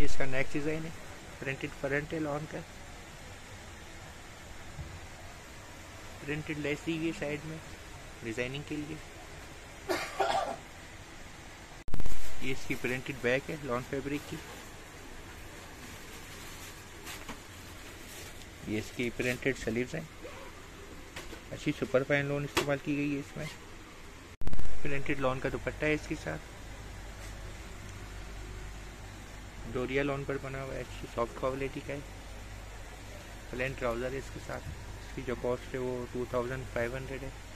ये इसका next design है, प्रिंटेड फ्रंट है लॉन का, प्रिंटेड लेस दी गई साइड में डिज़ाइनिंग के लिए। ये इसकी प्रिंटेड बैक है लॉन फैब्रिक की। ये इसकी प्रिंटेड स्लीव्स हैं, अच्छी सुपर फाइन लॉन इस्तेमाल की गई है इसमें। प्रिंटेड लॉन का दुपट्टा है इसके साथ, डोरिया लॉन पर बना हुआ है, अच्छी सॉफ्ट क्वालिटी का है। प्लेन ट्राउज़र है इसके साथ, इसकी जो कॉस्ट है वो 2500 है।